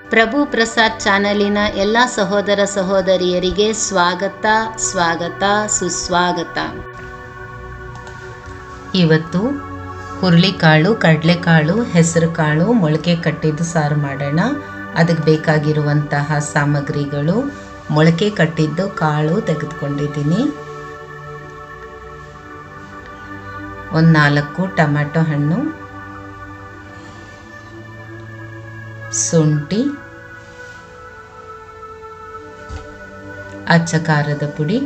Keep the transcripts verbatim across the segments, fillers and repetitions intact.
ಪ್ರಭು ಪ್ರಸಾದ್ ಚಾನಲಿನ ಎಲ್ಲ ಸಹೋದರ ಸಹೋದರಿಯರಿಗೆ ಸ್ವಾಗತ ಸ್ವಾಗತ ಸುಸ್ವಾಗತ. ಇವತ್ತು ಹುರುಳಿಕಾಳು, ಕಡಲೆಕಾಳು, ಹೆಸರು ಕಾಳು, ಮೊಳಕೆ ಕಟ್ಟಿದ್ದು ಸಾರು ಮಾಡೋಣ. ಅದಕ್ಕೆ ಬೇಕಾಗಿರುವಂತಹ ಸಾಮಗ್ರಿಗಳು: ಮೊಳಕೆ ಕಟ್ಟಿದ್ದು ಕಾಳು ತೆಗೆದುಕೊಂಡಿದ್ದೀನಿ, ಒಂದು ನಾಲ್ಕು ಟೊಮ್ಯಾಟೊ ಹಣ್ಣು, ಶುಂಠಿ, ಅಚ್ಚ ಖಾರದ ಪುಡಿ,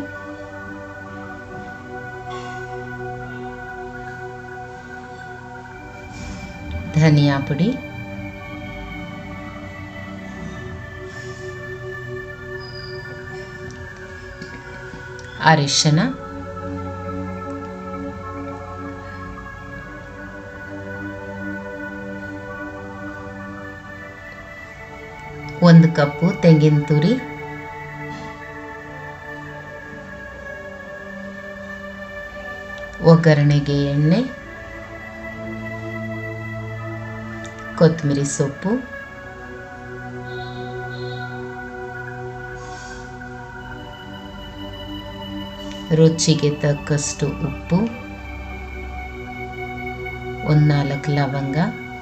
ಧನಿಯಾ ಪುಡಿ, ಅರಿಶಿನ, ಒಂದು ಕಪ್ಪು ತೆಂಗಿನ ತುರಿ, ಒಗ್ಗರಣೆಗೆ ಎಣ್ಣೆ, ಕೊತ್ತಂಬರಿ ಸೊಪ್ಪು, ರುಚಿಗೆ ತಕ್ಕಷ್ಟು ಉಪ್ಪು, ಒಂದು ನಾಲ್ಕು ಲವಂಗ,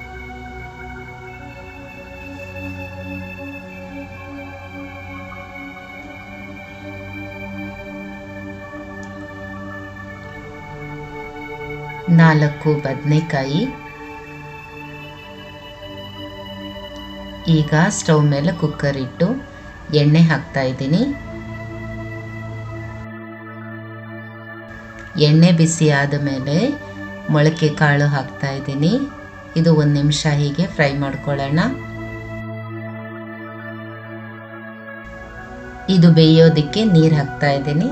ನಾಲ್ಕು ಬದನೆಕಾಯಿ. ಈಗ ಸ್ಟವ್ ಮೇಲೆ ಕುಕ್ಕರ್ ಇಟ್ಟು ಎಣ್ಣೆ ಹಾಕ್ತಾ ಇದ್ದೀನಿ. ಎಣ್ಣೆ ಬಿಸಿ ಆದ ಮೇಲೆ ಮೊಳಕೆ ಕಾಳು ಹಾಕ್ತಾ ಇದ್ದೀನಿ. ಇದು ಒಂದು ನಿಮಿಷ ಹೀಗೆ ಫ್ರೈ ಮಾಡ್ಕೊಳ್ಳೋಣ. ಇದು ಬೇಯೋದಕ್ಕೆ ನೀರು ಹಾಕ್ತಾ ಇದ್ದೀನಿ.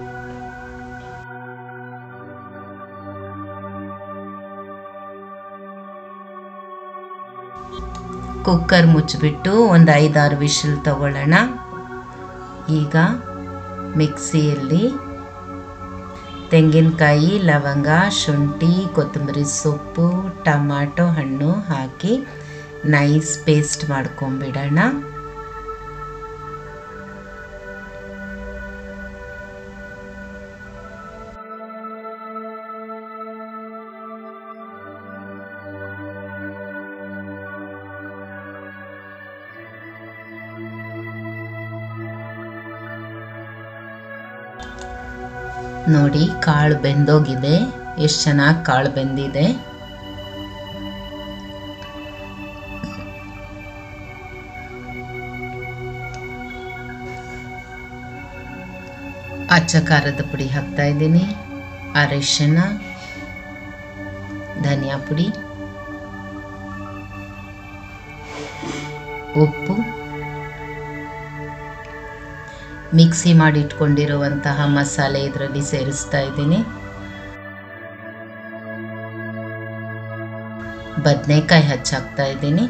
ಕುಕ್ಕರ್ ಮುಚ್ಚಿಬಿಟ್ಟು ಒಂದು ಐದಾರು ವಿಷಲ್ ತಗೊಳ್ಳೋಣ. ಈಗ ಮಿಕ್ಸಿಯಲ್ಲಿ ತೆಂಗಿನಕಾಯಿ, ಲವಂಗ, ಶುಂಠಿ, ಕೊತ್ತಂಬರಿ ಸೊಪ್ಪು, ಟೊಮ್ಯಾಟೊ ಹಣ್ಣು ಹಾಕಿ ನೈಸ್ ಪೇಸ್ಟ್ ಮಾಡ್ಕೊಂಬಿಡೋಣ. ನೋಡಿ, ಕಾಳು ಬೆಂದೋಗಿದೆ. ಎಷ್ಟು ಚೆನ್ನಾಗಿ ಕಾಳು ಬೆಂದಿದೆ. ಅಚ್ಚ ಖಾರದ ಪುಡಿ ಹಾಕ್ತಾ ಇದ್ದೀನಿ, ಅರಿಶಿನ, ಧನಿಯಾ ಪುಡಿ, ಉಪ್ಪು, ಮಿಕ್ಸಿ ಮಾಡಿ ಇಟ್ಕೊಂಡಿರುವಂತಹ ಮಸಾಲೆ ಇದರಲ್ಲಿ ಸೇರಿಸ್ತಾ ಇದ್ದೀನಿ. ಬದನೆಕಾಯಿ ಹಚ್ಚಾಕ್ತಾ ಇದ್ದೀನಿ.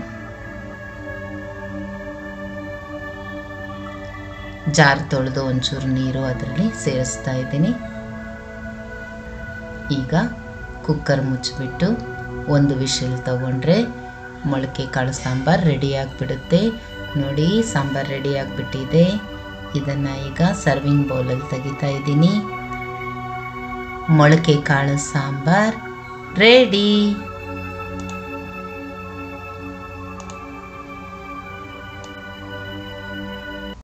ಜಾರ್ ತೊಳೆದು ಒಂಚೂರು ನೀರು ಅದರಲ್ಲಿ ಸೇರಿಸ್ತಾ ಇದ್ದೀನಿ. ಈಗ ಕುಕ್ಕರ್ ಮುಚ್ಚಿಬಿಟ್ಟು ಒಂದು ವಿಷಲ್ ತಗೊಂಡ್ರೆ ಮೊಳಕೆ ಕಾಳು ಸಾಂಬಾರು ರೆಡಿ ಆಗಿಬಿಡುತ್ತೆ. ನೋಡಿ, ಸಾಂಬಾರು ರೆಡಿ ಆಗಿಬಿಟ್ಟಿದೆ. ಇದನ್ನು ಈಗ ಸರ್ವಿಂಗ್ ಬೌಲಲ್ಲಿ ತೆಗಿತಾ ಇದ್ದೀನಿ. ಮೊಳಕೆ ಕಾಳು ಸಾಂಬಾರ್ ರೆಡಿ.